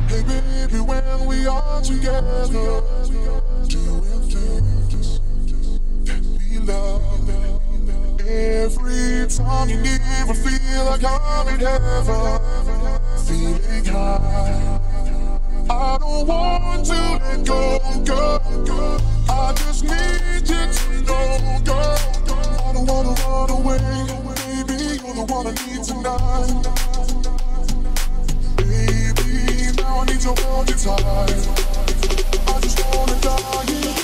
Hey baby, when we are together, doing things that we love. Every time you need me, feel like I'm in heaven, feeling high. I don't want to let go, girl. I just need you to know, girl. I don't wanna run away, baby. You're the one I need tonight. Baby, now I need to hold you tight. I just wanna die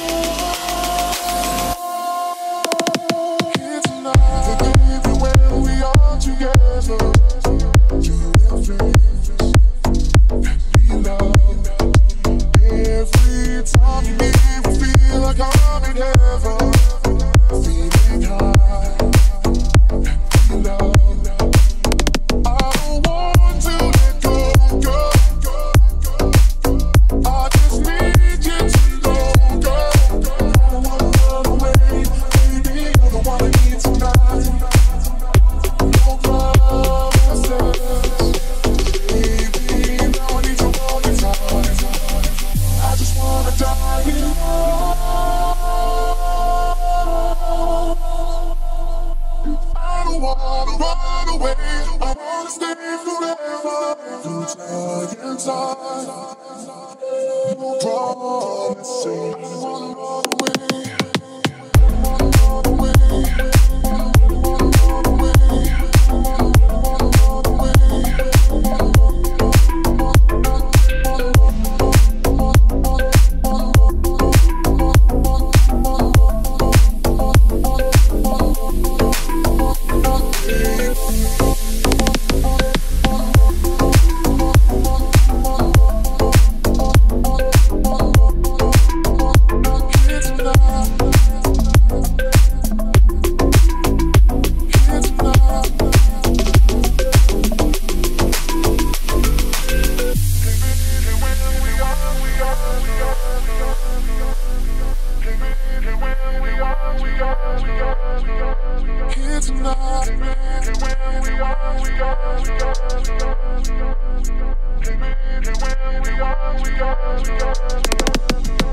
here tonight. Baby, when we are together, doing things that we love. Every time you need me, feel like I'm in heaven, feeling high. You love. I don't want to let go, girl. I just need you to know, girl. I don't wanna run away, baby. You're the one I need tonight. No promises, baby. Now I need to hold you tight. I just wanna die here. I don't wanna run away. I wanna stay forever. Through giant time. No promises. I wanna run away. Wanna run away. Wanna run away. Wanna run away. Here tonight, and when we are together,